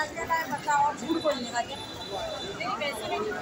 और झूठ बोलने का क्या? वैसे नहीं।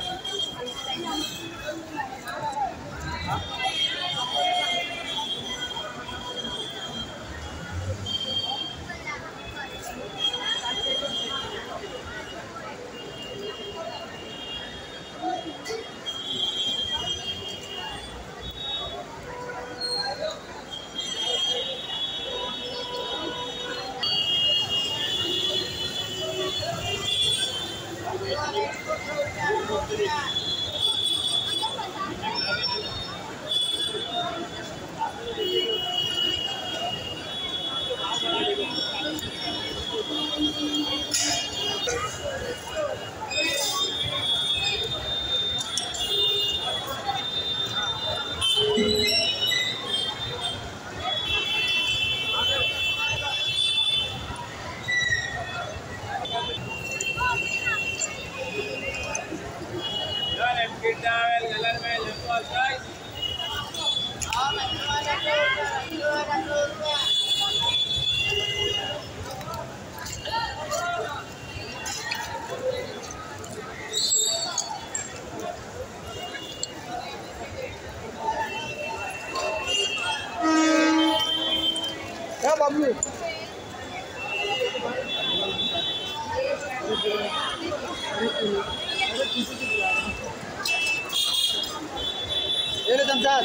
क्या बाबू ये ले चमचाद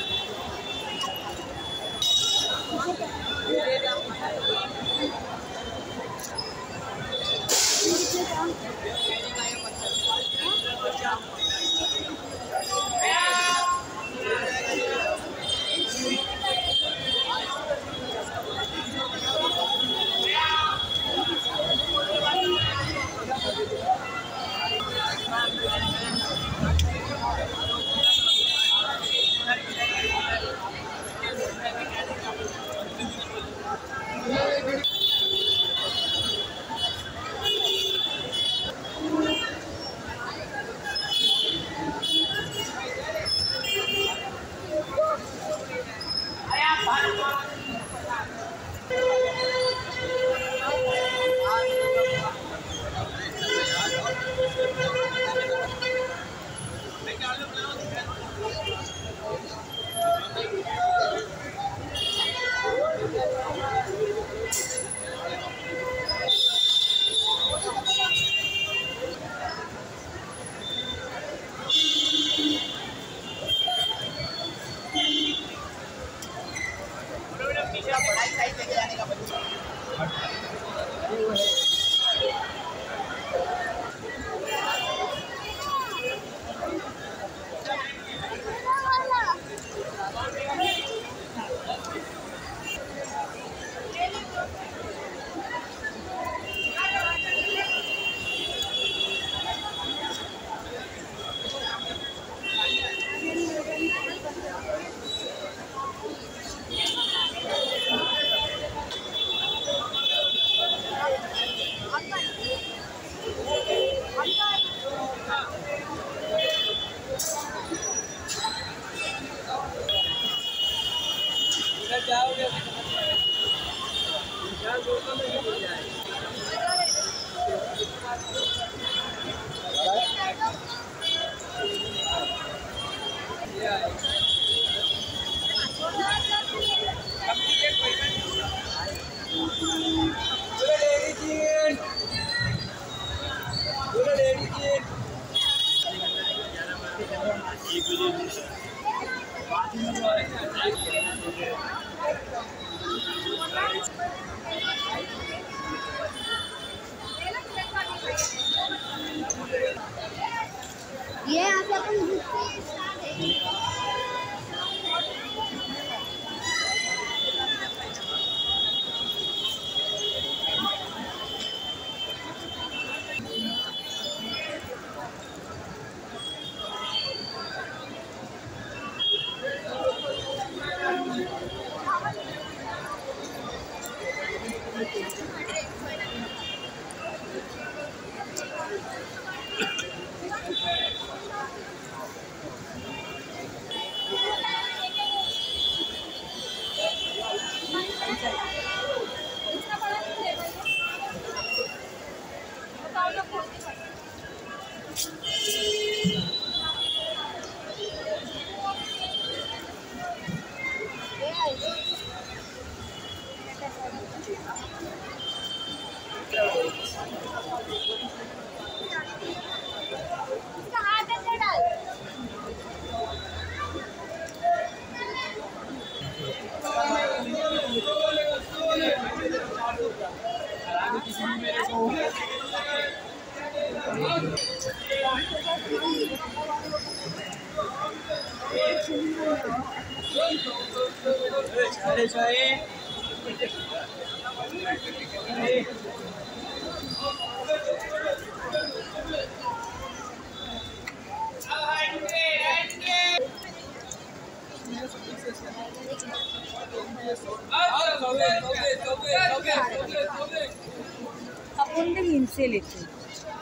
अपन भी इनसे लेते हैं।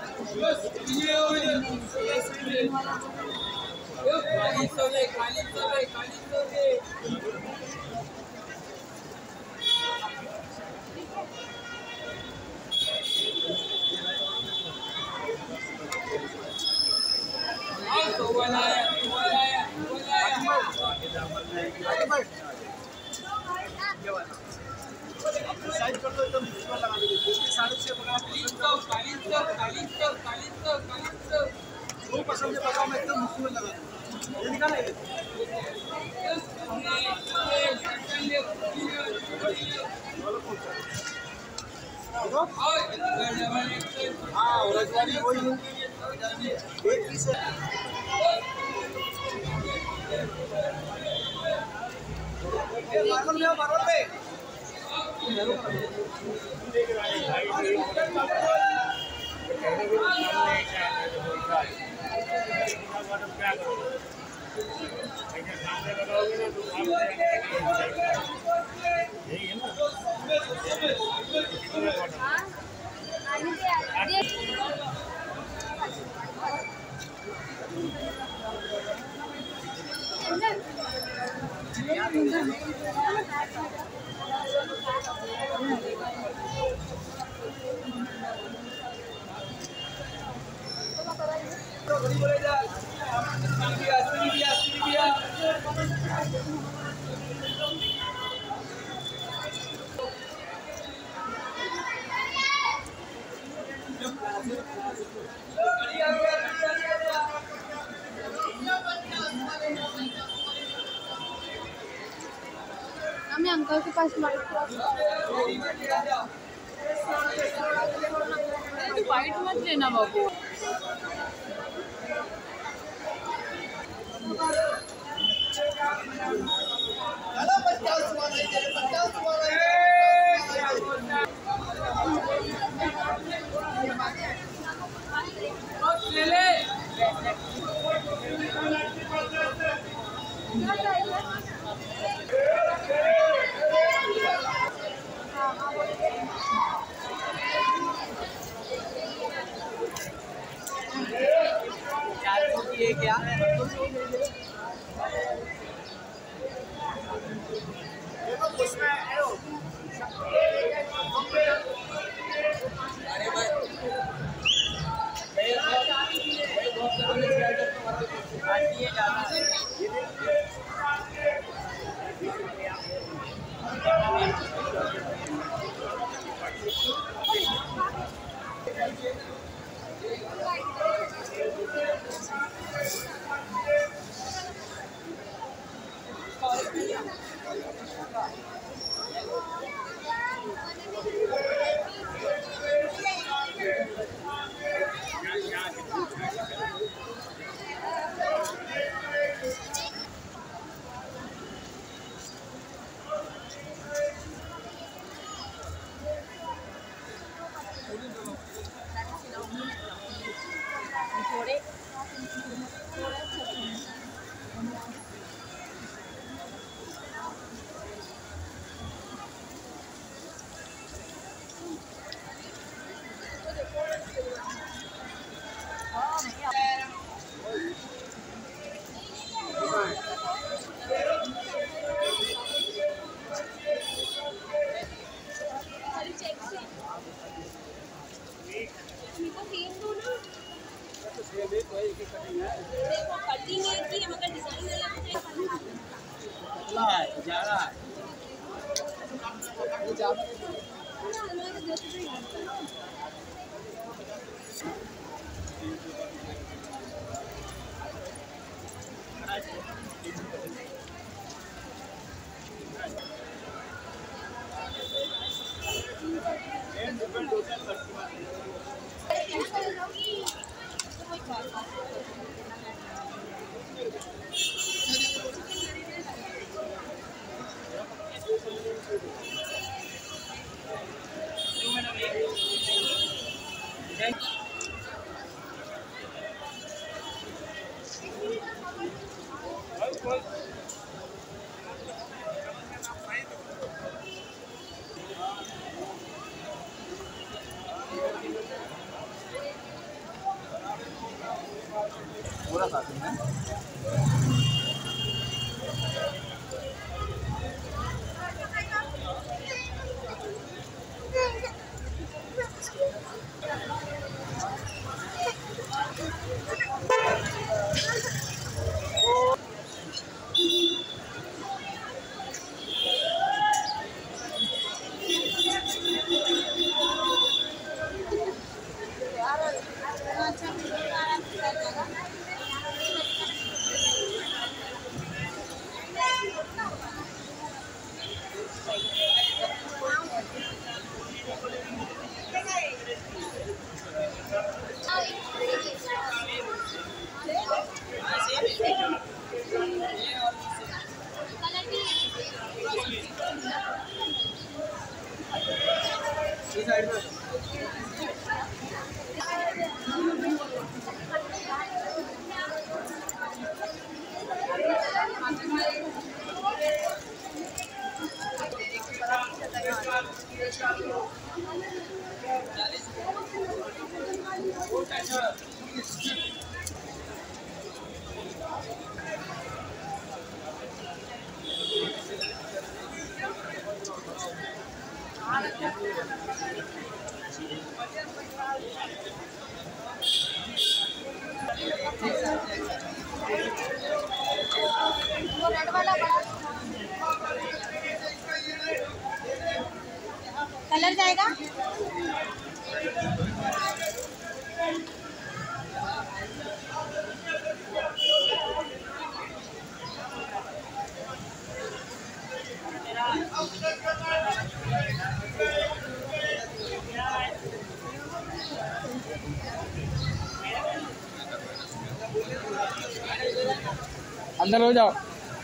साइड कर दो एकदम बीच में लगा दो 6.5 बना 40 जो पसंद है बताओ मैं एकदम मुफ्त में लगा दूं ये निकाला है हाँ रजवाड़ी वही है एक पीस है मार्बल पे हमें अंकल के पास वाइट मत लेना बाबू। क्या तो सेम दो ना। तो सेम है तो एक कटिंग है। देखो कटिंग एक ही है मगर डिजाइन अलग है। पतला है ज्यादा है। ये ज्यादा पूरा साथ में इस साइड में रेड वाला कलर जाएगा। अंदर हो जाओ।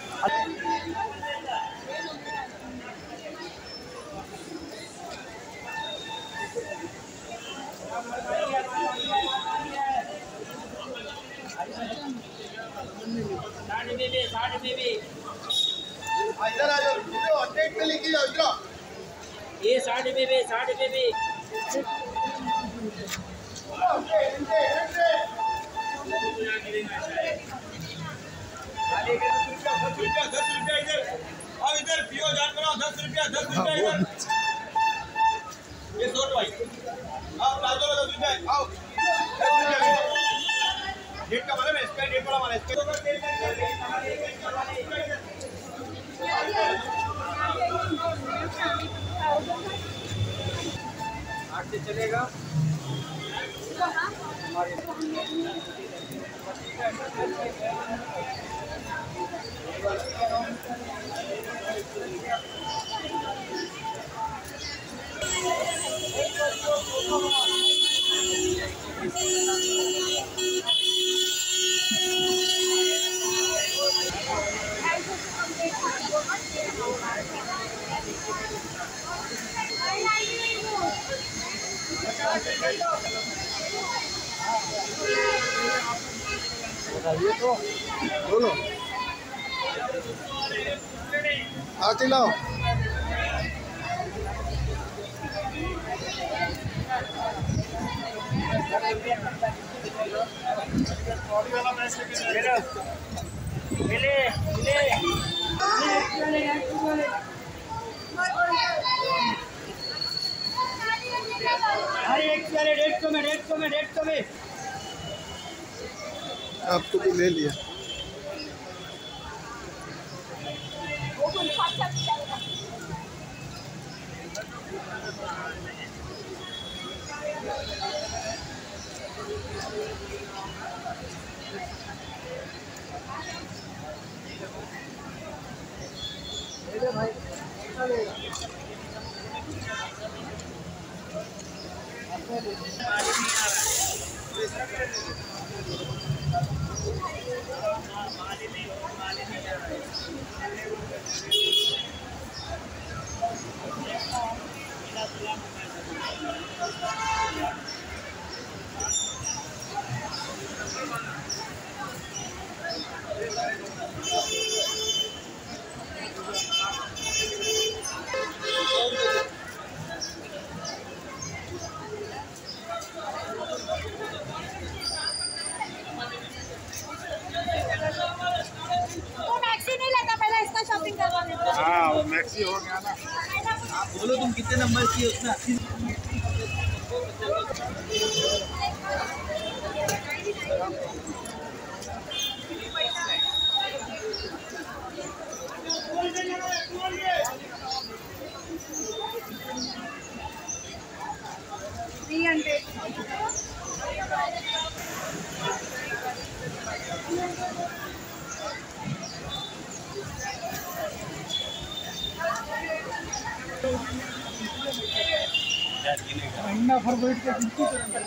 इधर आ जाओ, अपडेट पे लेके जाओ इधर। ये 60 पे 60 पे इधर आओ, इधर पियो जान बनाओ। 10 रुपया 10 रुपया इधर। ये 100 भाई आप प्लाजो लो 10 रुपया। आओ 10 रुपया डेट का मतलब इसका डेट वाला वाला इसका आठ से चलेगा हमारे बताइए तो बोलो। आती लाओ। मिले हर एक बेचारे 150 में आपको भी ले लिया। हाँ वो मैक्सी हो गया ना। आप बोलो तुम कितने नंबर की उसमें 80 महीना भर बैठ के गिनती करेंगे।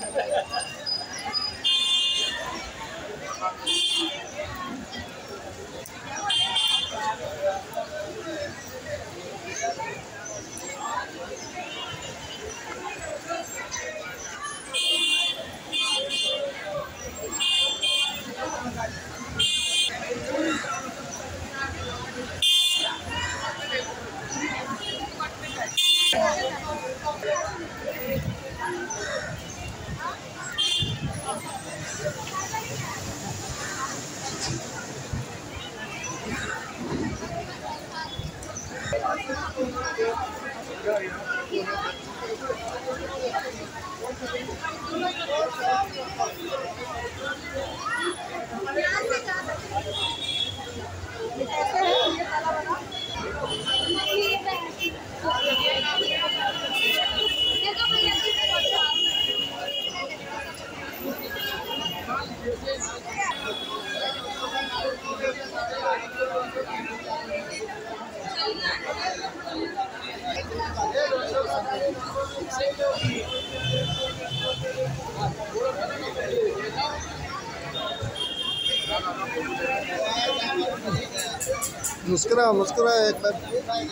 मुस्कुरा मुस्कुरा एक बार।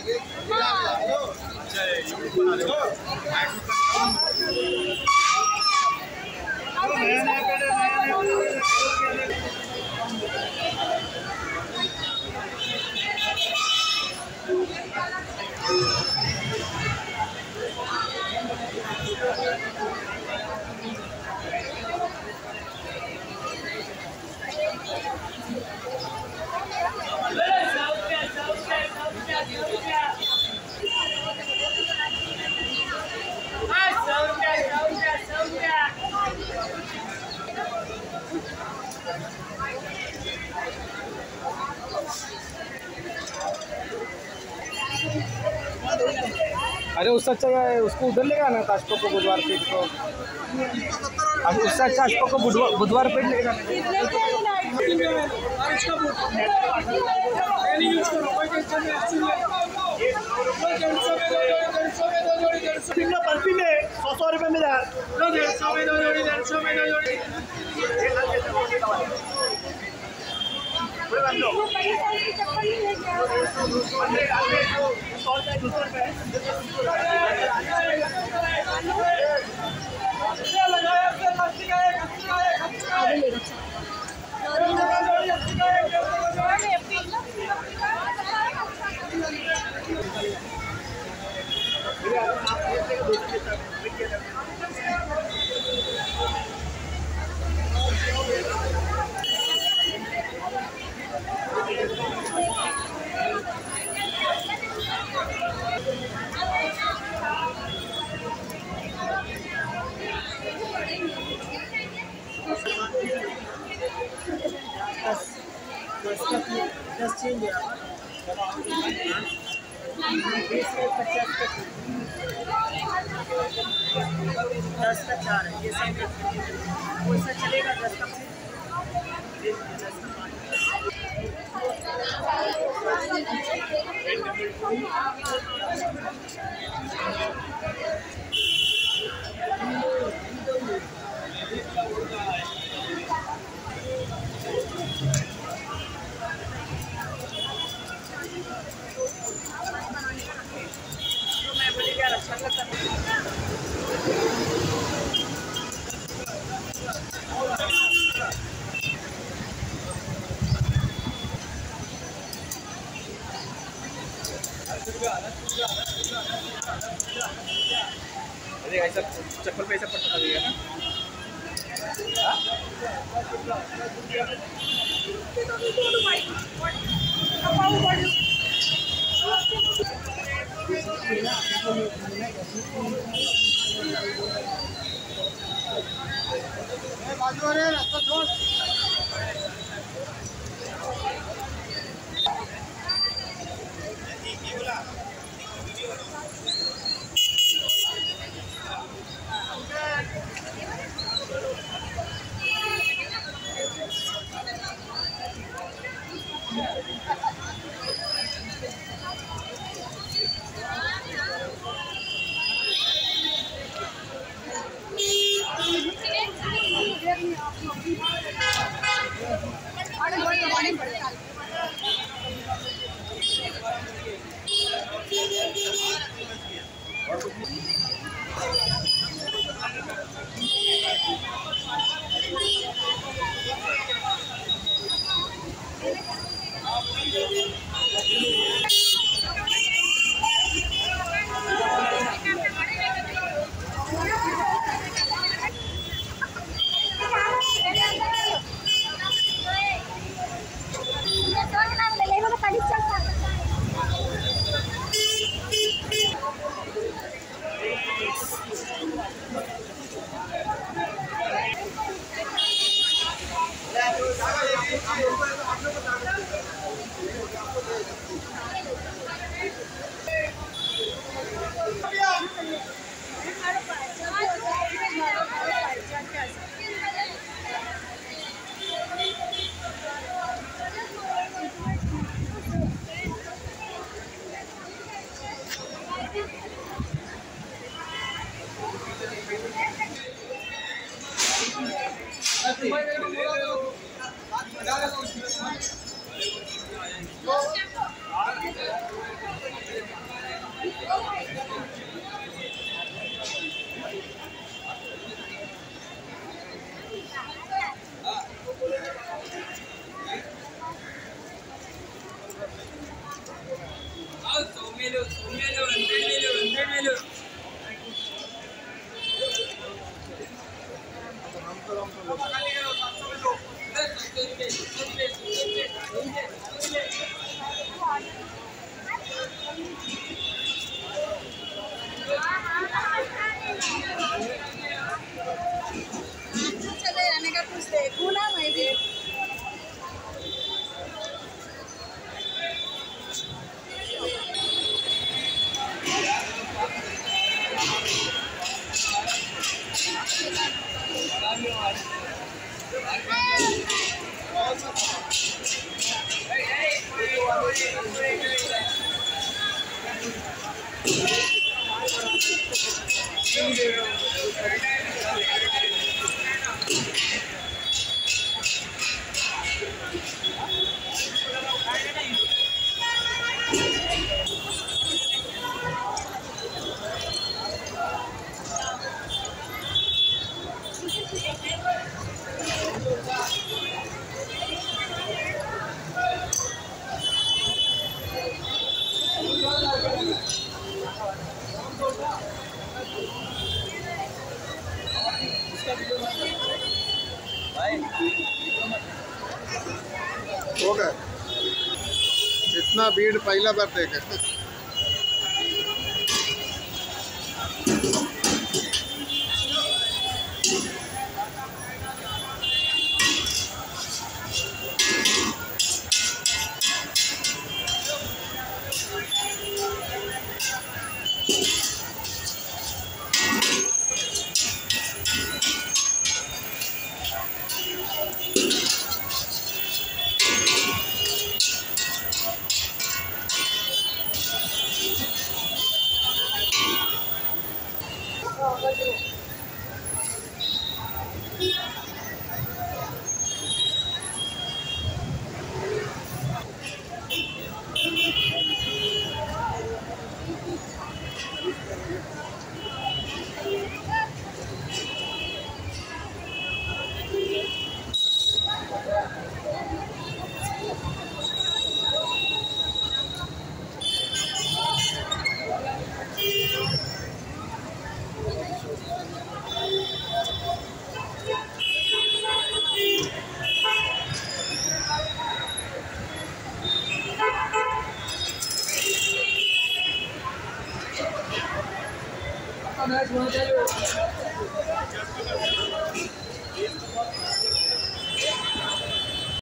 अरे उससे अच्छा उसको उधर लेगा ना कास्पो को बुधवार पेट को। अब उससे अच्छा कास्पो को बुधवार पेट लेगा। बर्फी में 100 रुपये मिला। 150 में 2 जोड़ी 150 में 2 जोड़ी। 10 चेंज है 10 का 4 है ये सब कोई सा चलेगा 10 का मैं बोली यार अच्छा लगता है अरे ऐसा चप्पल पे ऐसा पट्टा लगेगा ना बाजू अरे रास्ता छोड़ चले जाने का कुछ देखूं ना मैं भी हो गए इतना भीड़ पहला बार देखे का मैच होना चाहिए।